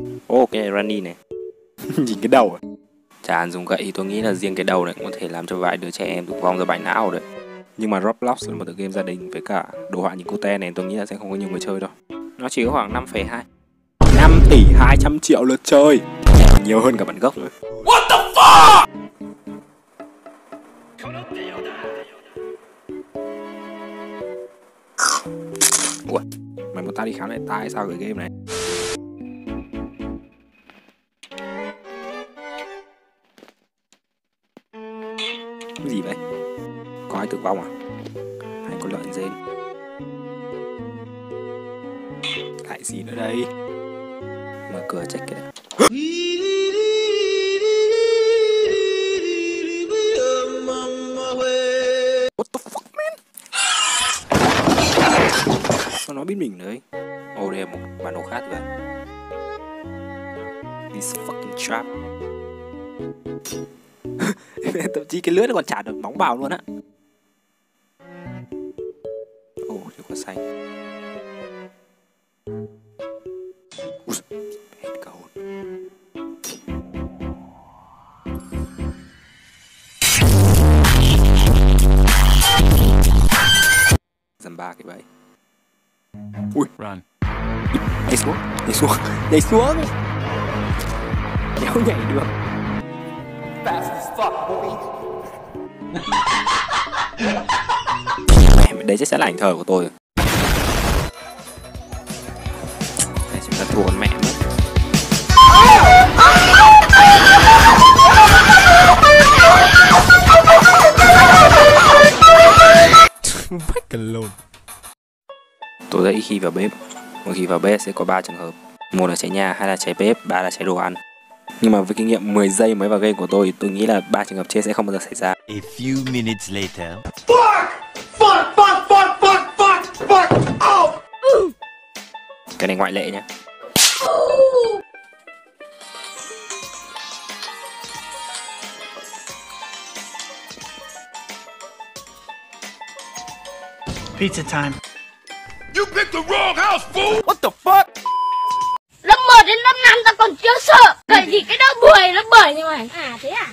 Ok, Rani này. Nhìn cái đầu à? Chả dùng gậy thì tôi nghĩ là riêng cái đầu này cũng có thể làm cho vài đứa trẻ em tử vong do bại não đấy. Nhưng mà Roblox là một tựa game gia đình với cả đồ họa những cute này, tôi nghĩ là sẽ không có nhiều người chơi đâu. Nó chỉ có khoảng 5 tỷ 200 triệu lượt chơi, nhiều hơn cả bản gốc nữa. What the fuck? Ủa, mày muốn tao đi khám lại tai sao cái game này? Cái gì vậy? Có ai tử vong à? Hay có lợn rên? Lại gì nữa đây? Mở cửa check cái này. What the fuck man? Sao nó biết mình đấy? Ồ, đây là một bản đồ khác vậy. This fucking trap. Thậm chí cái lưới nó còn chả được bóng vào luôn á. Ồ, chưa có xanh. Ui, hết cầu. Dầm 3 cái bẫy. Ui, run. Nhảy xuống, nhảy xuống, nhảy xuống. Đéo nhảy được. Fast as fuck, boy. Mẹ, đây chắc chắn là ảnh thờ của tôi. Đây, chúng ta thua con mẹ mất. Vách cần lồn. Tôi dậy khi vào bếp. Một khi vào bếp sẽ có 3 trường hợp. Một là cháy nhà, hai là cháy bếp, ba là cháy đồ ăn. Nhưng mà với kinh nghiệm 10 giây mới vào game của tôi nghĩ là 3 trường hợp trên sẽ không bao giờ xảy ra. A few minutes later. Fuck! Fuck! Fuck! Fuck! Fuck! Fuck! Fuck! Oh! Cái này ngoại lệ nhé. Pizza time. You picked the wrong house, fool! What the fuck? Lớp 1 đến lớp 5 ta còn chưa sợ. Vậy thì cái lớp 10, lớp 7 như mày. À thế à?